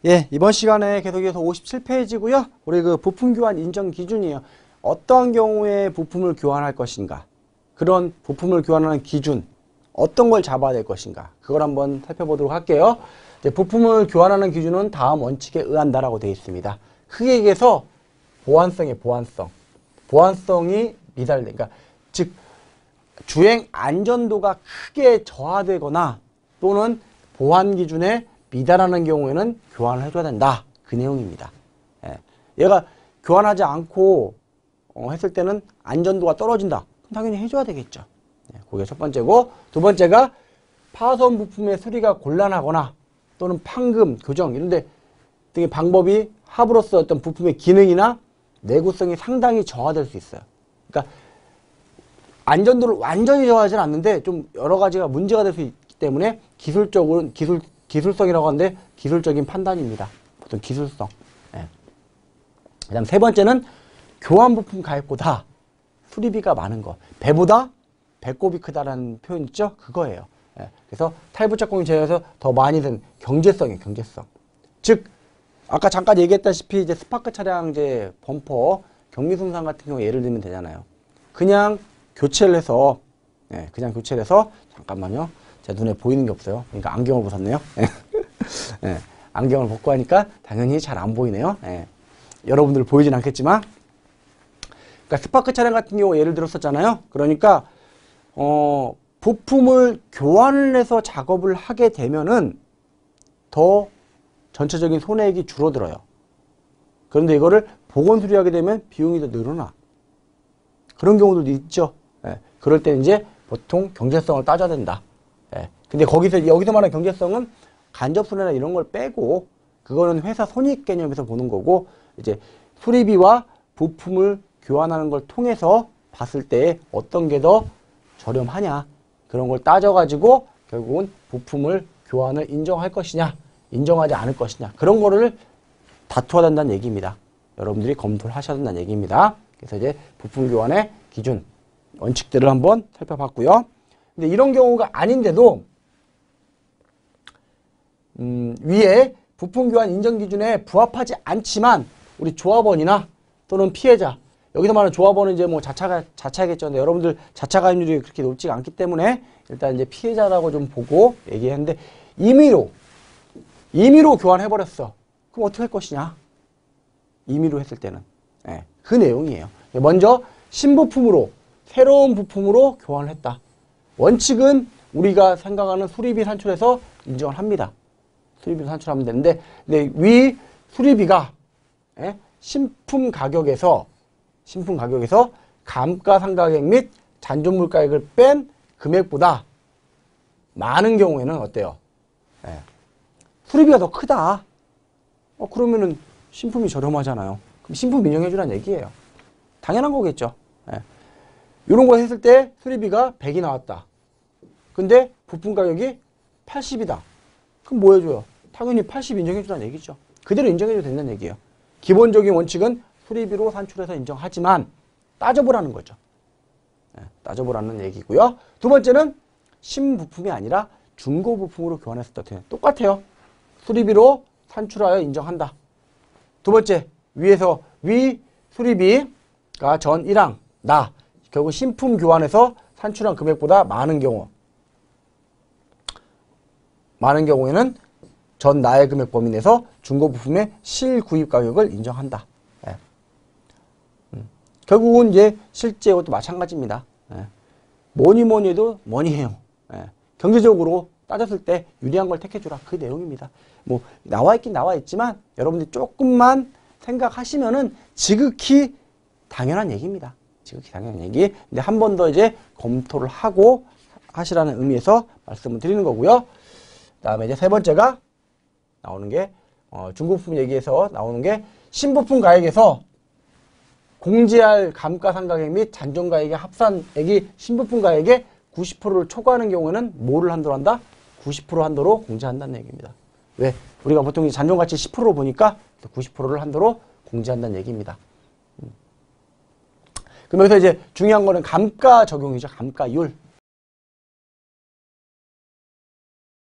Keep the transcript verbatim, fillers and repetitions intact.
예, 이번 시간에 계속해서 오십칠 페이지고요. 우리 그 부품 교환 인정 기준이에요. 어떠한 경우에 부품을 교환할 것인가? 그런 부품을 교환하는 기준, 어떤 걸 잡아야 될 것인가? 그걸 한번 살펴보도록 할게요. 이제 부품을 교환하는 기준은 다음 원칙에 의한다라고 되어 있습니다. 크게 얘기해서 보안성의 보안성. 보안성이 미달된, 그러니까 즉 주행 안전도가 크게 저하되거나 또는 보안 기준에 미달하는 경우에는 교환을 해줘야 된다. 그 내용입니다. 예. 얘가 교환하지 않고 어, 했을 때는 안전도가 떨어진다. 그럼 당연히 해줘야 되겠죠. 예, 그게 첫 번째고, 두 번째가 파손 부품의 수리가 곤란하거나 또는 판금, 교정 이런데 등의 방법이 합으로써 어떤 부품의 기능이나 내구성이 상당히 저하될 수 있어요. 그러니까 안전도를 완전히 저하하지는 않는데 좀 여러 가지가 문제가 될 수 있기 때문에 기술적으로는 기술 기술성이라고 하는데 기술적인 판단입니다. 보통 기술성. 예. 그 다음 세 번째는 교환 부품 가입보다 수리비가 많은 거. 배보다 배꼽이 크다라는 표현 있죠? 그거예요. 예. 그래서 탈부착공이 제외해서 더 많이 든 경제성이에요. 경제성. 즉 아까 잠깐 얘기했다시피 이제 스파크 차량 이제 범퍼 경미 손상 같은 경우 예를 들면 되잖아요. 그냥 교체를 해서 예, 그냥 교체를 해서 잠깐만요. 제 눈에 보이는 게 없어요. 그러니까 안경을 벗었네요. 예, 안경을 벗고 하니까 당연히 잘 안 보이네요. 예, 여러분들 보이진 않겠지만, 그러니까 스파크 차량 같은 경우 예를 들었었잖아요. 그러니까 어, 부품을 교환을 해서 작업을 하게 되면은 더 전체적인 손해액이 줄어들어요. 그런데 이거를 복원 수리하게 되면 비용이 더 늘어나. 그런 경우들도 있죠. 예, 그럴 때 이제 보통 경제성을 따져야 된다. 예. 근데 거기서, 여기서 말하는 경제성은 간접 손해나 이런 걸 빼고, 그거는 회사 손익 개념에서 보는 거고, 이제 수리비와 부품을 교환하는 걸 통해서 봤을 때 어떤 게 더 저렴하냐, 그런 걸 따져가지고 결국은 부품을 교환을 인정할 것이냐, 인정하지 않을 것이냐, 그런 거를 다투어야 된다는 얘기입니다. 여러분들이 검토를 하셔야 된다는 얘기입니다. 그래서 이제 부품 교환의 기준, 원칙들을 한번 살펴봤고요. 근데 이런 경우가 아닌데도 음, 위에 부품 교환 인정 기준에 부합하지 않지만 우리 조합원이나 또는 피해자, 여기서 말하는 조합원은 이제 뭐 자차가 자차겠죠. 근데 여러분들 자차 가입률이 그렇게 높지가 않기 때문에 일단 이제 피해자라고 좀 보고 얘기했는데, 임의로 임의로 교환해 버렸어. 그럼 어떻게 할 것이냐? 임의로 했을 때는 네, 그 내용이에요. 먼저 신부품으로 새로운 부품으로 교환을 했다. 원칙은 우리가 생각하는 수리비 산출해서 인정을 합니다. 수리비 산출하면 되는데, 근데 위 수리비가 예? 신품 가격에서 신품 가격에서 감가상가액 및 잔존물가액을 뺀 금액보다 많은 경우에는 어때요? 예. 수리비가 더 크다. 어, 그러면은 신품이 저렴하잖아요. 그럼 신품 인정해주라는 얘기예요. 당연한 거겠죠. 예. 이런 거 했을 때 수리비가 백이 나왔다. 근데 부품 가격이 팔십이다. 그럼 뭐 해줘요? 당연히 팔십 인정해주라는 얘기죠. 그대로 인정해줘도 된다는 얘기예요. 기본적인 원칙은 수리비로 산출해서 인정하지만 따져보라는 거죠. 네, 따져보라는 얘기고요. 두 번째는 신부품이 아니라 중고부품으로 교환했을 때 똑같아요. 수리비로 산출하여 인정한다. 두 번째, 위에서 위 수리비가 전 일 항 나 결국 신품 교환해서 산출한 금액보다 많은 경우, 많은 경우에는 전 나의 금액 범위 내에서 중고부품의 실구입 가격을 인정한다. 예. 음. 결국은 이제 실제 이것도 마찬가지입니다. 예. 뭐니 뭐니 해도 뭐니해요. 예. 경제적으로 따졌을 때 유리한 걸 택해주라. 그 내용입니다. 뭐 나와 있긴 나와 있지만 여러분들이 조금만 생각하시면은 지극히 당연한 얘기입니다. 지극히 당연한 얘기. 근데 한 번 더 이제 검토를 하고 하시라는 의미에서 말씀을 드리는 거고요. 그 다음에 이제 세 번째가 나오는 게 어, 중고품 얘기에서 나오는 게 신부품 가액에서 공제할 감가상가액 및 잔존가액의 합산액이 신부품 가액의 구십 퍼센트를 초과하는 경우에는 뭐를 한도로 한다? 구십 퍼센트 한도로 공제한다는 얘기입니다. 왜? 우리가 보통 잔존가치 십 퍼센트로 보니까 구십 퍼센트를 한도로 공제한다는 얘기입니다. 음. 그럼 여기서 이제 중요한 거는 감가 적용이죠. 감가율.